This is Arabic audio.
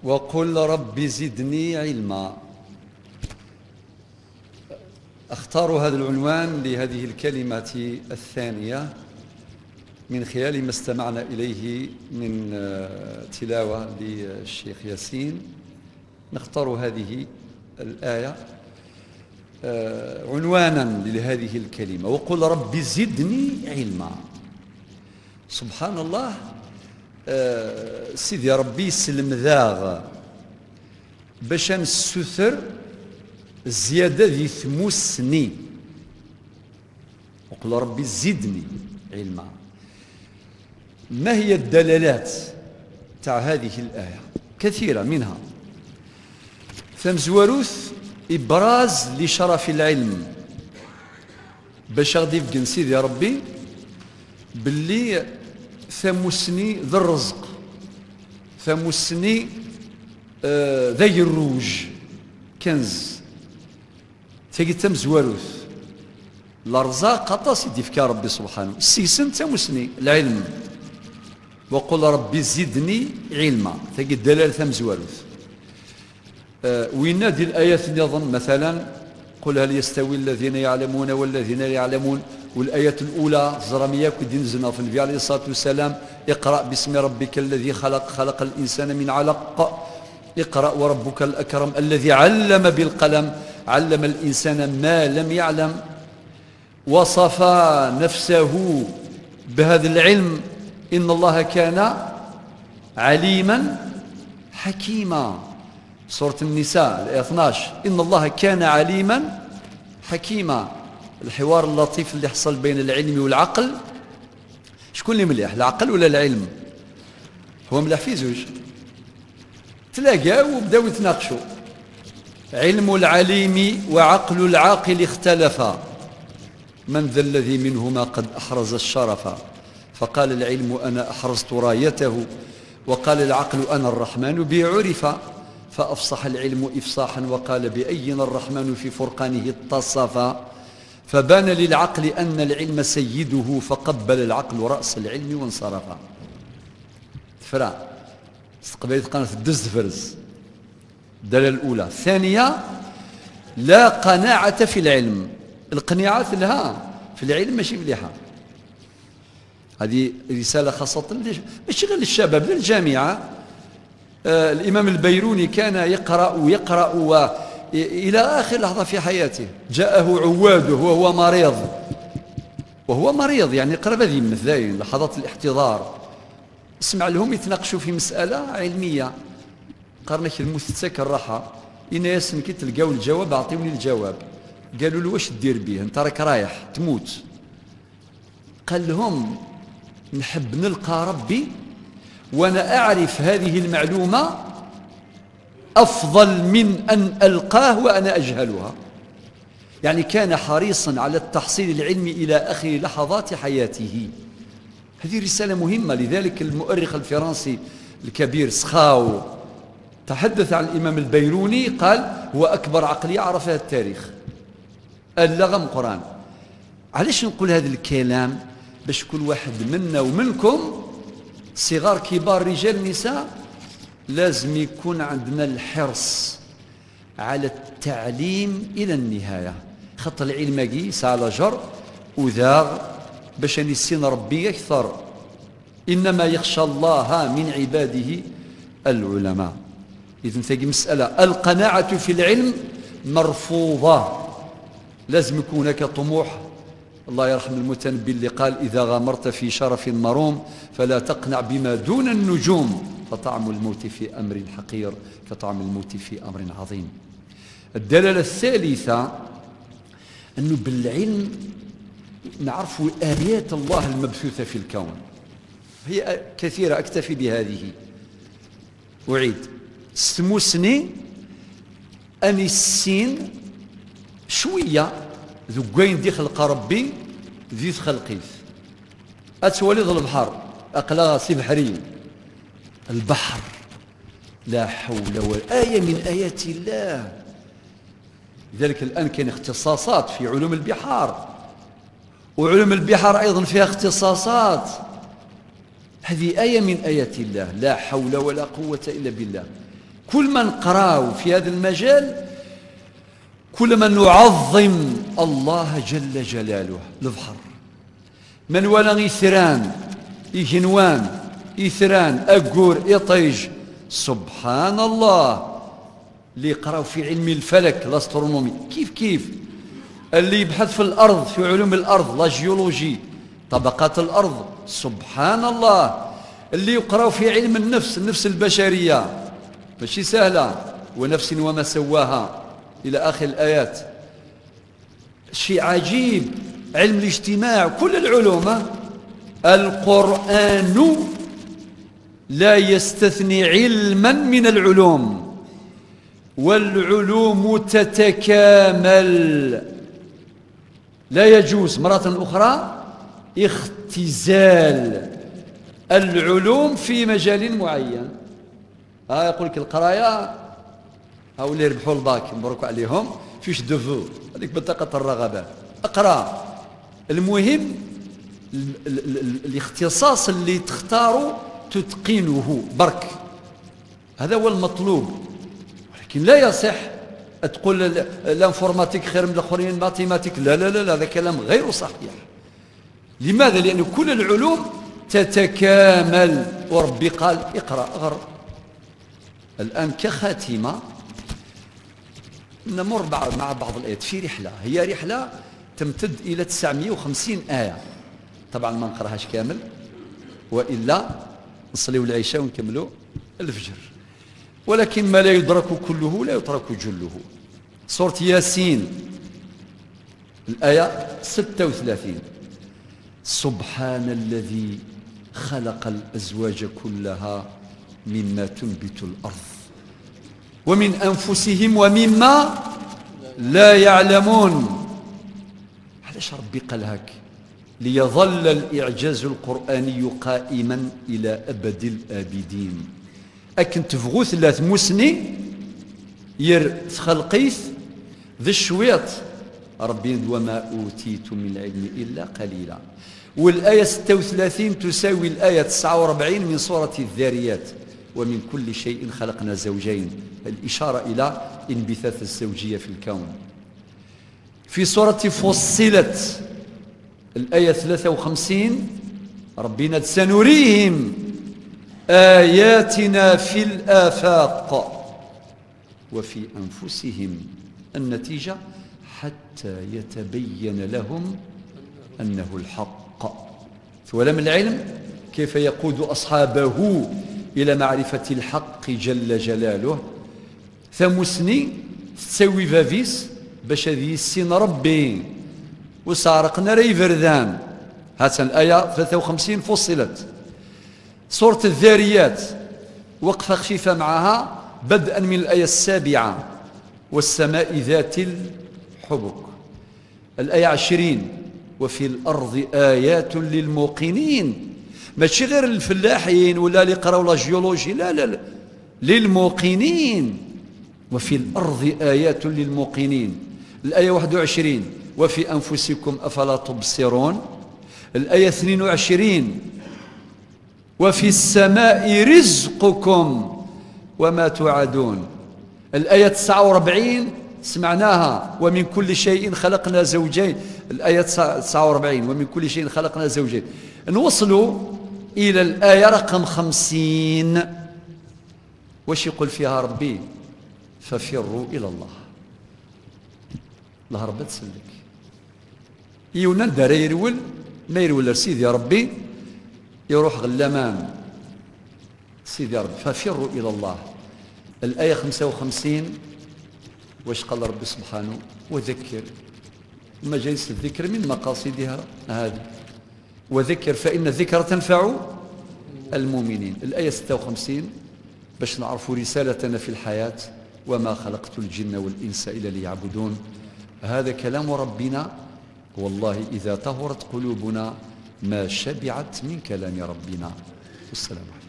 وقل رب زدني علما. أختار هذا العنوان لهذه الكلمة الثانية من خلال ما استمعنا إليه من تلاوة للشيخ ياسين. نختار هذه الآية عنوانا لهذه الكلمة، وقل رب زدني علما. سبحان الله، سيدي ربي يسلم ذاغ باش نستثر الزيادة ذي ثموسني. وقل ربي زدني علما. ما هي الدلالات تاع هذه الآية؟ كثيرة منها. ثمزوروث إبراز لشرف العلم، باش غادي يبقى سيدي ربي باللي ثموسني ذا الرزق، ثموسني ذي الروج كنز تجي تمزوروث الارزاق قطاس يديفك ربي سبحانه. السيسن ثموسني العلم. وقل ربي زدني علما تجي الدلاله ثمزوروث. وينادي الآيات اللي يظن مثلا قل هل يستوي الذين يعلمون والذين لا يعلمون. والآية الأولى زرمية كدين زنا في النبي عليه الصلاة والسلام اقرأ باسم ربك الذي خلق، خلق الإنسان من علق، اقرأ وربك الأكرم الذي علم بالقلم، علم الإنسان ما لم يعلم. وصف نفسه بهذا العلم إن الله كان عليما حكيما. سورة النساء الآية 12 إن الله كان عليما حكيما. الحوار اللطيف اللي حصل بين العلم والعقل، شكون اللي مليح، العقل ولا العلم؟ هو مليح في زوج، تلاقاو وبداو يتناقشوا. علم العليم وعقل العاقل اختلفا، من ذا الذي منهما قد أحرز الشرفا؟ فقال العلم أنا أحرزت رايته، وقال العقل أنا الرحمن بي عرفا. فأفصح العلم إفصاحا وقال بأينا الرحمن في فرقانه اتصفا. فبان للعقل أن العلم سيده، فقبل العقل رأس العلم وانصرفا. فرا استقبلت قناة الدز فرز. الدلالة الأولى. الثانية لا قناعة في العلم. القناعات لها في العلم ماشي مليحة. هذه رسالة خاصة ماشي غير للشباب، للجامعة. الإمام البيروني كان يقرأ إلى آخر لحظة في حياته. جاءه عواده وهو مريض يعني قرب ذي مثلين لحظات الاحتضار. اسمع لهم يتناقشوا في مسألة علمية. قرنك المستسك الراحة إن ياسن كي تلقاو الجواب أعطيوني الجواب. قالوا له واش دير به أنت راك رايح تموت؟ قال لهم نحب نلقى ربي وأنا أعرف هذه المعلومة أفضل من أن ألقاه وأنا أجهلها. يعني كان حريصا على التحصيل العلمي إلى آخر لحظات حياته. هذه رسالة مهمة. لذلك المؤرخ الفرنسي الكبير سخاو تحدث عن الإمام البيروني، قال هو أكبر عقلية عرفها التاريخ. اللغم قرآن. علاش نقول هذا الكلام؟ باش كل واحد منا ومنكم صغار كبار رجال نساء لازم يكون عندنا الحرص على التعليم إلى النهاية. خط العلم قيس على جر وذاغ باش نسين ربي أكثر. إنما يخشى الله من عباده العلماء. إذن تجي مسألة القناعة في العلم مرفوضة. لازم يكون هناك طموح. الله يرحم المتنبي اللي قال إذا غامرت في شرف مروم فلا تقنع بما دون النجوم، فطعم الموت في أمر حقير كطعم الموت في أمر عظيم. الدلالة الثالثة أنه بالعلم نعرف آيات الله المبثوثة في الكون. هي كثيرة، أكتفي بهذه. أعيد ستموسني أني السين شوية ذقين دي خلق ربي ذي خلقيث أتولد البحر أقلا سبحرين البحر لا حول ولا آية من آيات الله. لذلك الآن كاين اختصاصات في علوم البحار، وعلوم البحار أيضا فيها اختصاصات. هذه آية من آيات الله، لا حول ولا قوة إلا بالله. كل ما نقراو في هذا المجال كل ما نعظم الله جل جلاله. البحر من ولا إثران إجنوان إثران أقور إطيج، سبحان الله. اللي يقراو في علم الفلك الاسترونومي كيف اللي يبحث في الأرض في علوم الأرض لا جيولوجي طبقات الأرض، سبحان الله. اللي يقراو في علم النفس البشرية ماشي سهلة، ونفس وما سواها إلى آخر الآيات. شيء عجيب. علم الاجتماع، كل العلوم. القرآن لا يستثني علما من العلوم، والعلوم تتكامل. لا يجوز مرة أخرى اختزال العلوم في مجال معين. يقول لك القراية هاو اللي يربحوا الباك مبروك عليهم، فيش دفو هذيك بطاقة الرغبات اقرا. المهم الاختصاص اللي تختاروا تتقنه برك، هذا هو المطلوب. ولكن لا يصح تقول الانفورماتيك خير من الاخرين، الماتيماتيك لا، هذا كلام غير صحيح. لماذا؟ لأن كل العلوم تتكامل، وربي قال اقرأ غر. الآن كخاتمة نمر مع بعض الآيات في رحلة، هي رحلة تمتد إلى 950 آية. طبعا ما نقراهاش كامل، وإلا نصليو العشاء ونكملوا الفجر، ولكن ما لا يدرك كله لا يترك جله. سورة ياسين الآية 36: سبحان الذي خلق الأزواج كلها مما تنبت الأرض ومن أنفسهم ومما لا يعلمون. علاش ربي قال هاك؟ ليظل الإعجاز القرآني قائما إلى أبد الآبدين. أكن تفغو ثلاث مسني ير خلقيث ذي الشويط ربي وما أوتيت من العلم إلا قليلا. والآية 36 تساوي الآية 49 من سورة الذاريات: ومن كل شيء خلقنا زوجين، الإشارة إلى انبثاث الزوجية في الكون. في سورة فصلت الآية 53 ربنا سنريهم آياتنا في الآفاق وفي أنفسهم، النتيجة حتى يتبين لهم أنه الحق. ولم العلم كيف يقود أصحابه إلى معرفة الحق جل جلاله. ثمسني تسوي فافيس باش هذه السين ربي وسارقنا ري فردان. هاتن الآية 53 فصلت. سورة الذاريات وقفة خفيفة معها بدءا من الآية 7: والسماء ذات الحبك. الآية 20: وفي الأرض آيات للموقنين. ماشي غير الفلاحين ولا اللي قراو لا جيولوجي، لا، للموقنين. وفي الأرض آيات للموقنين. الآية 21: وفي أنفسكم أفلا تبصرون. الآية 22: وفي السماء رزقكم وما توعدون. الآية 49 سمعناها: ومن كل شيء خلقنا زوجين. الآية 49: ومن كل شيء خلقنا زوجين. نوصلوا إلى الآية رقم 50. واش يقول فيها ربي؟ ففروا إلى الله. الله رب تسلك يونا دار يرول ما يرول سيدي ربي يروح غلامان سيدي ربي. ففروا إلى الله. الآية 55 واش قال ربي سبحانه؟ وذكر. مجالس الذكر من مقاصدها هذه، وذكر فإن الذكر تنفع المؤمنين. الآية 56 باش نعرفوا رسالتنا في الحياة: وما خلقت الجن والإنس إلا ليعبدون. هذا كلام ربنا، والله إذا طهرت قلوبنا ما شبعت من كلام ربنا. والسلام عليكم.